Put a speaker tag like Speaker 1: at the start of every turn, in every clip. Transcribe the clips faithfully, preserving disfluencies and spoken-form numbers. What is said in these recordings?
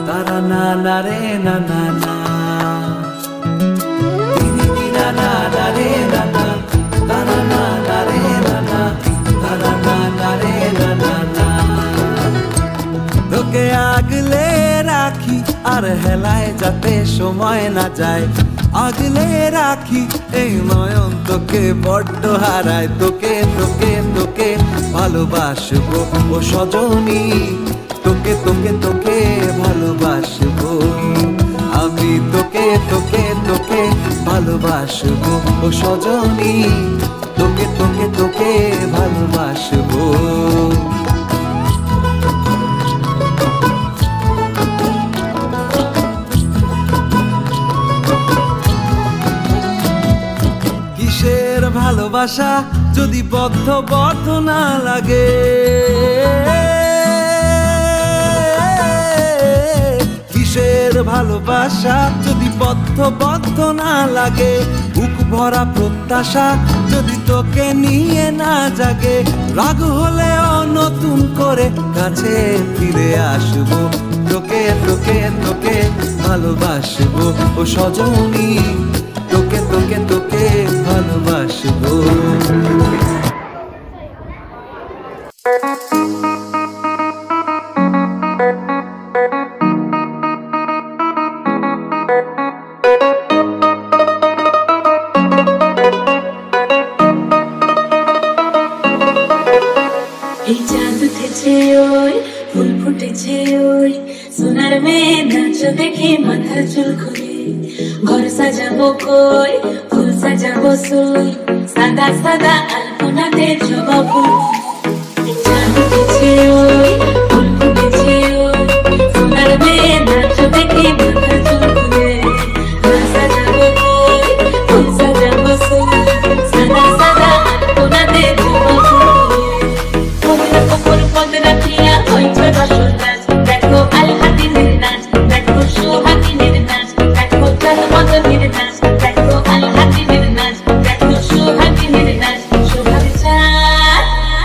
Speaker 1: তারা না না রে না না না দিদি না না না রে না না তারা না না রে না না তারা না না রে না না না তোকে আগলে রাখি আর হেলায় যাতে সময় না যায় আগলে রাখি এই নয়ন তোকে বড্ড হারায় তোকে তোকে তোকে ভালোবাসবো ও সজনী তোকে তোকে তোকে ভালোবাসবো আমি তোকে তোকে তোকে ভালোবাসবো ও সজনী তোকে তোকে তোকে ভালোবাসবো কিসের ভালোবাসা যদি বদ্ধ বদ্ধ না লাগে কিসের ভালোবাসা যদি বদ্ধ বদ্ধ না লাগে বুক ভরা প্রত্যাশা যদি তোকে নিয়ে না জাগে রাগ হলেও নতুন করে কাছে ফিরে আসবো তোকে তোকে তোকে ভালোবাসবো ও সজনী তোকে তোকে তোকে ভালোবাসবো
Speaker 2: এই চাঁদ উঠেছে ওই ফুল ফুটেছে ওই সোনার মেয়ে নাচ দেখে মাথার চুল খুলে ঘর সাজাবো কই ফুল সাজাবো সই সাদা সাদা আলপনাতে জবা ফুল এই চাঁদ উঠেছে ওই ফুল ফুটেছে ওই সোনার মেয়ে নাচ দেখে মাথার চুল খুলে ঘর সাজাবো কই ফুল সাজাবো সই সাদা সাদা আলপনাতে জবা ফুল দেখো আল হাতিনের নাচ দেখো সোহাগিনের নাচ দেখো চাঁদ মদনের নাচ দেখো আল হাতিনের নাচ দেখো সোহাগিনের নাচ সোহাগ চাঁদ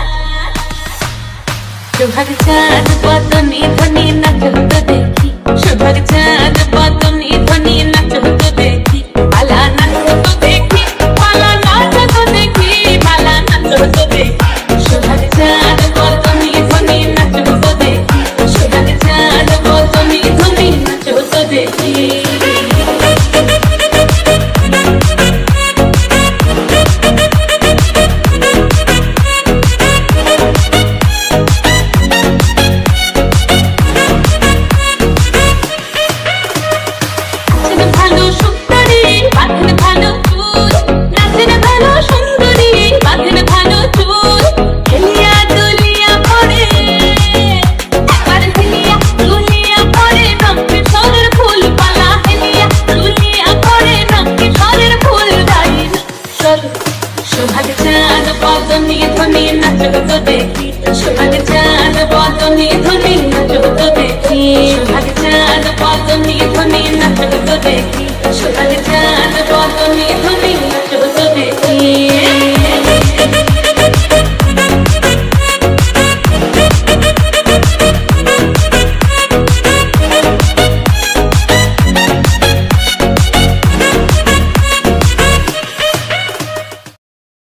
Speaker 2: সোহাগ চাঁদ বদনি ধ্বনি নাচ হতো দেখি সোহাগ চাঁদ বদনি ধ্বনি নাচ হতো দেখি পালা নাচ হতো দেখি পালা নাচ হতো দেখি পালা নাচ হতো দেখি সোহাগ চাঁদ বদনি ধ্বনি নাচ হতো দেখি সোহাগ চাঁদ বদনি ধ্বনি নাচ হতো দেখি সোহাগ চাঁদ বদনি ধ্বনি নাচ হতো দেখি সোহাগ চাঁদ বদনি ধ্বনি নাচ হতো দেখি সোহাগ চাঁদ বদনি ধ্বনি নাচ হতো দেখি সোহাগ চাঁদ বদনি ধ্বনি